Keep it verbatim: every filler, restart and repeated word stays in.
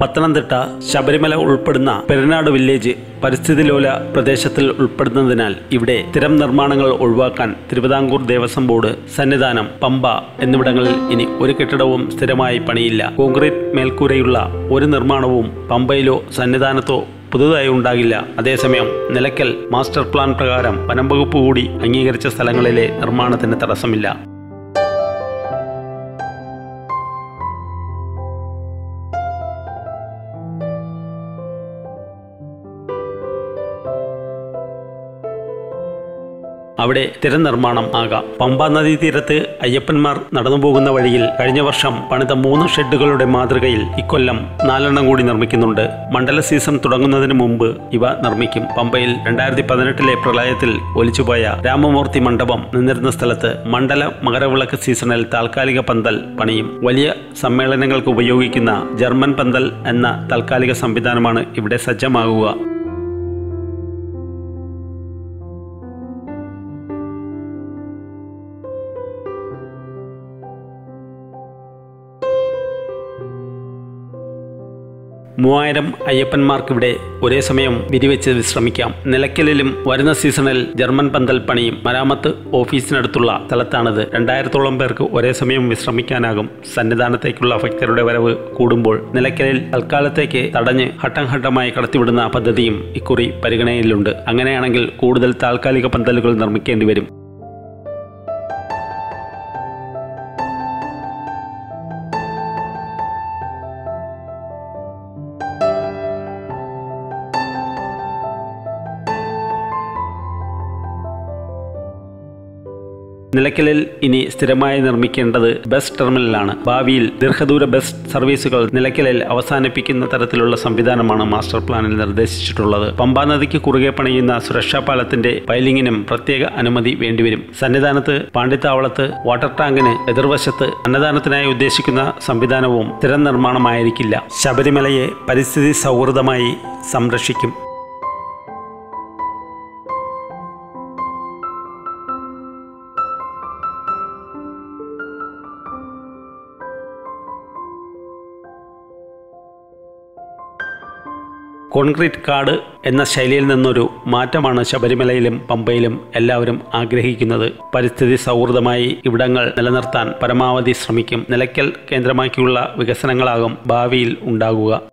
പത്തനംതിട്ട ശബരിമല ഉൾപ്പെടുന്ന പെരുനാട് വില്ലേജ് പരിസ്ഥിതി ലോല പ്രദേശത്തിൽ ഉൾപ്പെടുന്നതിനാൽ ഇവിടെ സ്ഥിരം നിർമ്മാണങ്ങൾ ഒഴിവാക്കാൻ തിരുവിതാംകൂർ ദേവസ്വം ബോർഡ്, സന്നിധാനം, പമ്പ എന്നിവിടങ്ങളിൽ ഇനി ഒരു കെട്ടിടവും സ്ഥിരമായി പണിയില്ല. കോൺക്രീറ്റ് മേൽക്കൂരയുള്ള ഒരു നിർമ്മാണവും പമ്പയിലോ സന്നിധാനത്തോ പുതുതായി ഉണ്ടാകില്ല. അതേസമയം നിലയ്ക്കൽ മാസ്റ്റർ പ്ലാൻ പ്രകാരം വനംവകുപ്പ് കൂടി അംഗീകരിച്ച സ്ഥലങ്ങളിലെ നിർമ്മാണത്തിന് തടസ്സമില്ല. അവിടെ സ്ഥിരം നിർമ്മാണം ആകാം. പമ്പാ നദീ തീരത്ത് അയ്യപ്പന്മാർ നടന്നുപോകുന്ന വഴിയിൽ കഴിഞ്ഞ വർഷം പണിത മൂന്ന് ഷെഡുകളുടെ മാതൃകയിൽ ഇക്കൊല്ലം നാലെണ്ണം കൂടി നിർമ്മിക്കുന്നുണ്ട്. മണ്ഡല സീസൺ തുടങ്ങുന്നതിന് മുമ്പ് ഇവ നിർമ്മിക്കും. പമ്പയിൽ രണ്ടായിരത്തി പതിനെട്ടിലെ പ്രളയത്തിൽ ഒലിച്ചുപോയ രാമമൂർത്തി മണ്ഡപം നിന്നിരുന്ന സ്ഥലത്ത് മണ്ഡല മകരവിളക്ക് സീസണിൽ താൽക്കാലിക പന്തൽ പണിയും. വലിയ സമ്മേളനങ്ങൾക്ക് ഉപയോഗിക്കുന്ന ജർമ്മൻ പന്തൽ എന്ന താൽക്കാലിക സംവിധാനമാണ് ഇവിടെ സജ്ജമാകുക. മൂവായിരം അയ്യപ്പന്മാർക്കിവിടെ ഒരേ സമയം വിരിവെച്ച് വിശ്രമിക്കാം. നിലയ്ക്കലിലും വരുന്ന സീസണിൽ ജർമ്മൻ പന്തൽ പണിയും. മരാമത്ത് ഓഫീസിനടുത്തുള്ള സ്ഥലത്താണിത്. രണ്ടായിരത്തോളം പേർക്ക് ഒരേ സമയം വിശ്രമിക്കാനാകും. സന്നിധാനത്തേക്കുള്ള ഭക്തരുടെ വരവ് കൂടുമ്പോൾ നിലയ്ക്കലിൽ തൽക്കാലത്തേക്ക് തടഞ്ഞ് ഘട്ടം ഘട്ടമായി കടത്തിവിടുന്ന പദ്ധതിയും ഇക്കുറി പരിഗണനയിലുണ്ട്. അങ്ങനെയാണെങ്കിൽ കൂടുതൽ താൽക്കാലിക പന്തലുകൾ നിർമ്മിക്കേണ്ടി വരും. നിലയ്ക്കലിൽ ഇനി സ്ഥിരമായി നിർമ്മിക്കേണ്ടത് ബസ് ടെർമിനലാണ്. ഭാവിയിൽ ദീർഘദൂര ബസ് സർവീസുകൾ നിലയ്ക്കലിൽ അവസാനിപ്പിക്കുന്ന തരത്തിലുള്ള സംവിധാനമാണ് മാസ്റ്റർ പ്ലാനിൽ നിർദ്ദേശിച്ചിട്ടുള്ളത്. പമ്പാ നദിക്ക് കുറുകെ പണിയുന്ന സുരക്ഷാ പാലത്തിന്റെ പൈലിങ്ങിനും പ്രത്യേക അനുമതി വേണ്ടിവരും. സന്നിധാനത്ത് പാണ്ടിത്താവളത്ത് വാട്ടർ ടാങ്കിന് എതിർവശത്ത് അന്നദാനത്തിനായി ഉദ്ദേശിക്കുന്ന സംവിധാനവും സ്ഥിരം നിർമ്മാണമായിരിക്കില്ല. ശബരിമലയെ പരിസ്ഥിതി സൗഹൃദമായി സംരക്ഷിക്കും. കോൺക്രീറ്റ് കാട് എന്ന ശൈലിയിൽ നിന്നൊരു മാറ്റമാണ് ശബരിമലയിലും പമ്പയിലും എല്ലാവരും ആഗ്രഹിക്കുന്നത്. പരിസ്ഥിതി സൗഹൃദമായി ഇവിടങ്ങൾ നിലനിർത്താൻ പരമാവധി ശ്രമിക്കും. നിലയ്ക്കൽ കേന്ദ്രമാക്കിയുള്ള വികസനങ്ങളാകും ഭാവിയിൽ ഉണ്ടാകുക.